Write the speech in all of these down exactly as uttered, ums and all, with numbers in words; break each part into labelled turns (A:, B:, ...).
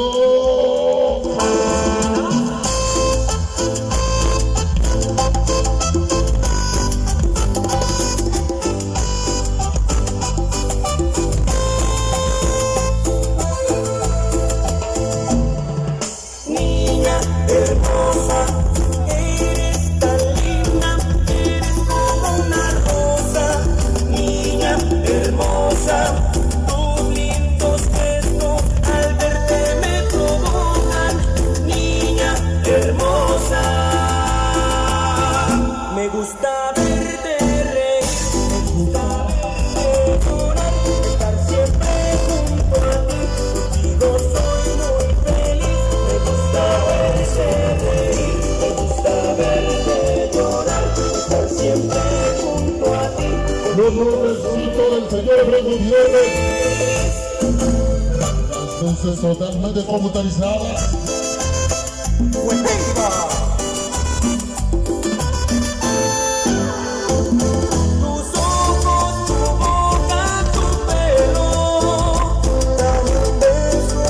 A: Niña hermosa, eres tan linda, eres como una rosa. Niña hermosa, tus lindos gestos al verte me provocan. Niña hermosa, me gusta verte reír, me gusta verte llorar, estar siempre junto a ti, contigo soy muy feliz. Me gusta verte reír, me gusta verte llorar, estar siempre junto a ti.
B: Los nuevecitos del señor Efraín Gutiérrez. Las luces totalmente computarizadas.
A: Tus ojos, tu boca, tu pelo, dame un beso.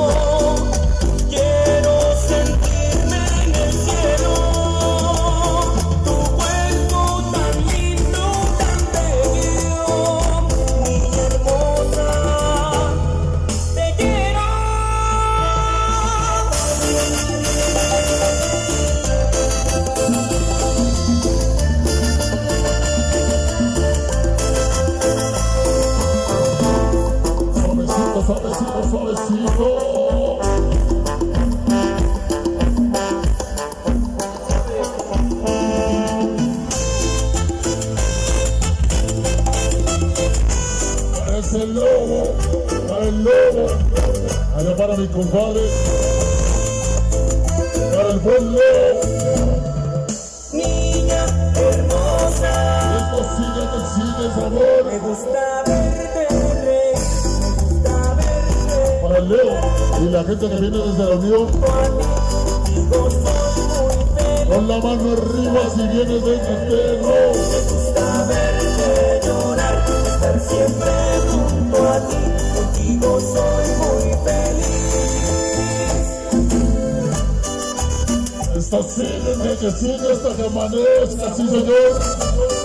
A: Quiero sentirme en el cielo. Tu cuerpo tan lindo, tan bello. Niña hermosa, te quiero.
B: Suavecito, suavecito, suavecito. Es el lobo, el lobo. Allá para mi compadre, para el buen lobo.
A: Niña hermosa,
B: Esto sigue, que sigue sabor.
A: me gusta verte reír, me gusta verte
B: Para el Leo y la gente que viene desde la Unión.
A: junto a ti, contigo soy muy feliz.
B: Con la mano arriba si vienes desde el terreno.
A: Me gusta verte llorar, estar siempre junto a ti, contigo soy muy feliz.
B: Esta sigue, que sigue hasta que amanezca, sí señor.